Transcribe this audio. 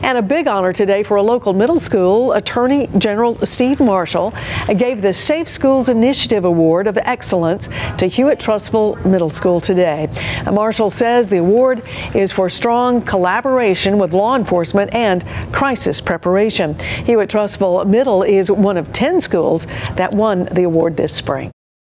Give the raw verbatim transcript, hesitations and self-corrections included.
And a big honor today for a local middle school. Attorney General Steve Marshall gave the Safe Schools Initiative Award of Excellence to Hewitt-Trussville Middle School today. Marshall says the award is for strong collaboration with law enforcement and crisis preparation. Hewitt-Trussville Middle is one of ten schools that won the award this spring.